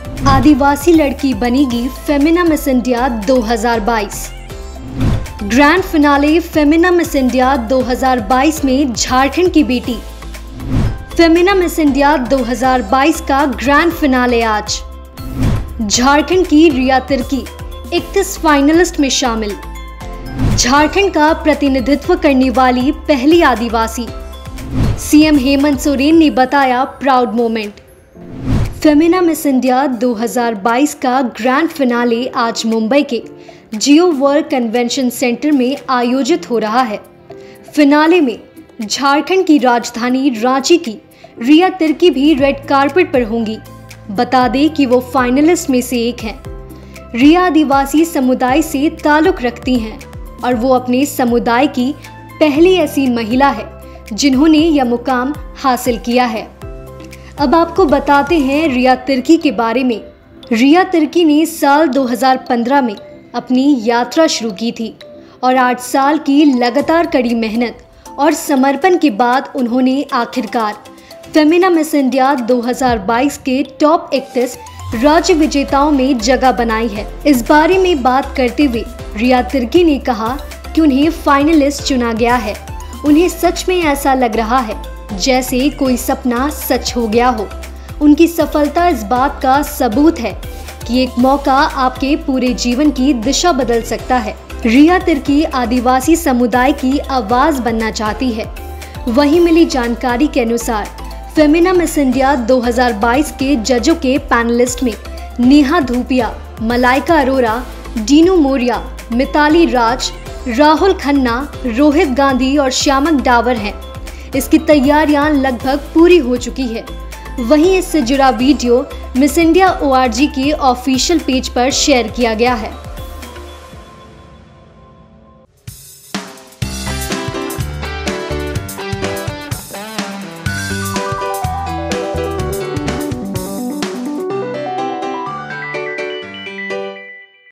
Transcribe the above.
आदिवासी लड़की बनेगी Femina Miss India 2022। Grand finale Femina Miss India 2022 में झारखंड की बेटी। फेमिना मिस इंडिया 2022 का ग्रैंड फिनाले आज। झारखंड की रिया तिर्की 31 फाइनलिस्ट में शामिल। झारखंड का प्रतिनिधित्व करने वाली पहली आदिवासी। सीएम हेमंत सोरेन ने बताया proud moment. Femina Miss India 2022 का ग्रैंड फिनाले आज मुंबई के जियो वर्ल्ड कन्वेंशन सेंटर में आयोजित हो रहा है। फिनाले में झारखंड की राजधानी रांची की रिया तिर्की भी रेड कार्पेट पर होंगी। बता दें कि वो फाइनलिस्ट में से एक हैं। रिया आदिवासी समुदाय से ताल्लुक रखती हैं और वो अपने समुदाय की पहली ऐसी महिला है जिन्होंने यह मुकाम हासिल किया है। अब आपको बताते हैं रिया तिर्की के बारे में। रिया तिर्की ने साल 2015 में अपनी यात्रा शुरू की थी और 8 साल की लगातार कड़ी मेहनत और समर्पण के बाद उन्होंने आखिरकार फेमिना मिस इंडिया 2022 के टॉप 31 राज्य विजेताओं में जगह बनाई है। इस बारे में बात करते हुए रिया तिर्की ने कहा कि उन्हें फाइनलिस्ट चुना गया है। उन्हें सच में ऐसा लग रहा है जैसे कोई सपना सच हो गया हो। उनकी सफलता इस बात का सबूत है कि एक मौका आपके पूरे जीवन की दिशा बदल सकता है। रिया तिर्की आदिवासी समुदाय की आवाज बनना चाहती है। वहीं मिली जानकारी के अनुसार फेमिना मिस इंडिया 2022 के जजों के पैनलिस्ट में नेहा धूपिया, मलाइका अरोरा, डीनू मोरिया, मिताली राज, राहुल खन्ना, रोहित गांधी और श्यामक डावर हैं। इसकी तैयारियां लगभग पूरी हो चुकी है। वहीं इससे जुड़ा वीडियो मिस इंडिया ORG के ऑफिशियल पेज पर शेयर किया गया है।